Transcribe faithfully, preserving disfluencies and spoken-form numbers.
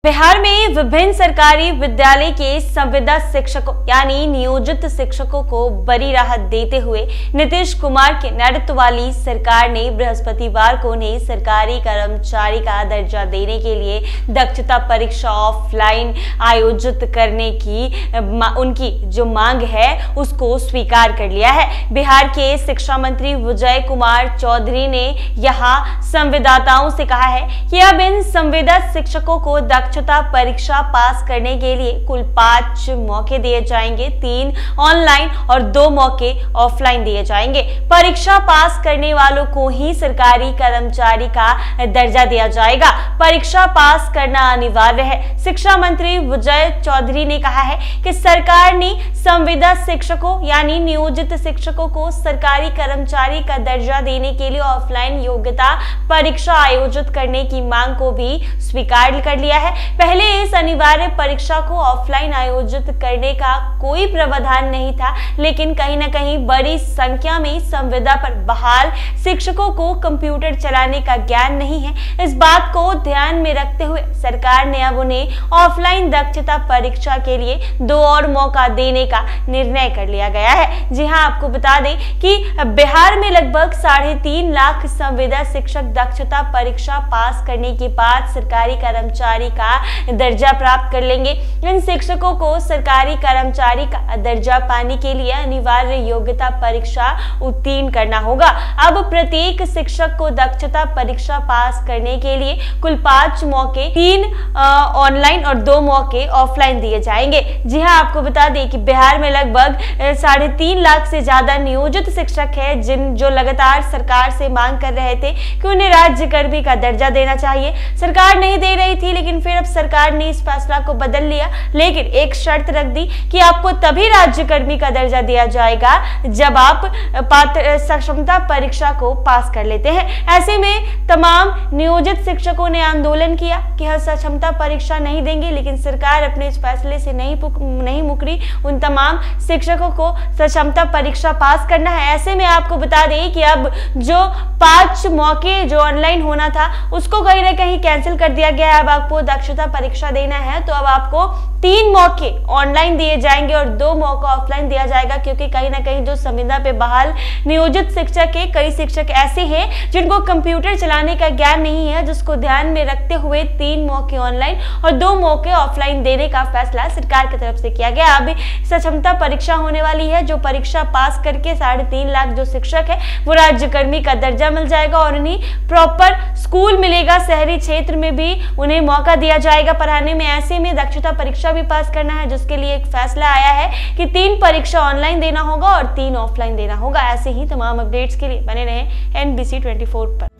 बिहार में विभिन्न सरकारी विद्यालय के संविदा शिक्षकों यानी नियोजित शिक्षकों को बड़ी राहत देते हुए नीतीश कुमार के नेतृत्व वाली सरकार ने बृहस्पतिवार को उन्हें सरकारी कर्मचारी का दर्जा देने के लिए दक्षता परीक्षा ऑफलाइन आयोजित करने की उनकी जो मांग है उसको स्वीकार कर लिया है। बिहार के शिक्षा मंत्री विजय कुमार चौधरी ने यहाँ संवाददाताओं से कहा है कि अब इन संविदा शिक्षकों को दक्षता परीक्षा पास करने के लिए कुल पांच मौके दिए जाएंगे। तीन ऑनलाइन और दो मौके ऑफलाइन दिए जाएंगे। परीक्षा पास करने वालों को ही सरकारी कर्मचारी का दर्जा दिया जाएगा। परीक्षा पास करना अनिवार्य है। शिक्षा मंत्री विजय चौधरी ने कहा है कि सरकार ने संविदा शिक्षकों यानी नियोजित शिक्षकों को सरकारी कर्मचारी का दर्जा देने के लिए ऑफलाइन योग्यता परीक्षा आयोजित करने की मांग को भी स्वीकार कर लिया है। पहले इस अनिवार्य परीक्षा को ऑफलाइन आयोजित करने का कोई प्रावधान नहीं था, लेकिन कहीं ना कहीं बड़ी संख्या में संविदा पर बहाल शिक्षकों को कंप्यूटर चलाने का ज्ञान नहीं है। इस बात को ध्यान में रखते हुए सरकार ने अब उन्हें ऑफलाइन दक्षता परीक्षा के लिए दो और मौका देने का निर्णय कर लिया गया है। जी हां, आपको बता दें कि बिहार में लगभग साढ़े तीन लाख संविदा शिक्षक दक्षता परीक्षा पास करने के बाद सरकारी कर्मचारी का दर्जा प्राप्त कर लेंगे। इन शिक्षकों को सरकारी कर्मचारी का दर्जा पाने के लिए अनिवार्य योग्यता परीक्षा उत्तीर्ण करना होगा। अब प्रत्येक शिक्षक को दक्षता परीक्षा पास करने के लिए कुल पांच मौके, तीन ऑनलाइन और दो मौके ऑफलाइन दिए जाएंगे। जी हां, आपको बता दें कि बिहार में लगभग साढ़े तीन लाख से ज्यादा नियोजित शिक्षक है जिन जो लगातार सरकार से मांग कर रहे थे कि उन्हें राज्यकर्मी का दर्जा देना चाहिए। सरकार नहीं दे रही थी, लेकिन फिर अब सरकार ने इस फैसला को बदल लिया, लेकिन एक शर्त रख दी कि आपको तभी राज्यकर्मी का दर्जा दिया जाएगा जब आप पात्र सक्षमता परीक्षा को पास कर लेते हैं। ऐसे में तमाम नियोजित शिक्षकों ने आंदोलन किया कि हम सक्षमता परीक्षा नहीं देंगे, लेकिन सरकार अपने इस फैसले से नहीं नहीं मुकरी। उन तमाम शिक्षकों को सक्षमता परीक्षा पास करना है। ऐसे में आपको बता दें कि अब जो पांच मौके जो ऑनलाइन होना था उसको कहीं ना कहीं कैंसिल कर दिया गया है। अब आपको दक्षता परीक्षा देना है तो अब आपको तीन मौके ऑनलाइन दिए जाएंगे और दो मौका ऑफलाइन दिया जाएगा, क्योंकि कहीं ना कहीं जो संविदा पे बहाल नियोजित शिक्षक है, कई शिक्षक ऐसे हैं जिनको कंप्यूटर चलाने का ज्ञान नहीं है, जिसको ध्यान में रखते हुए तीन मौके ऑनलाइन और दो मौके ऑफलाइन देने का फैसला सरकार की तरफ से किया गया। अब सक्षमता परीक्षा होने वाली है। जो परीक्षा पास करके साढ़े तीन लाख जो शिक्षक है वो राज्यकर्मी का दर्जा मिल जाएगा और उन्हें प्रॉपर स्कूल मिलेगा। शहरी क्षेत्र में भी उन्हें मौका दिया जाएगा पढ़ाने में। ऐसे में दक्षता परीक्षा भी पास करना है, जिसके लिए एक फैसला आया है कि तीन परीक्षा ऑनलाइन देना होगा और तीन ऑफलाइन देना होगा। ऐसे ही तमाम अपडेट्स के लिए बने रहें N B C twenty four पर।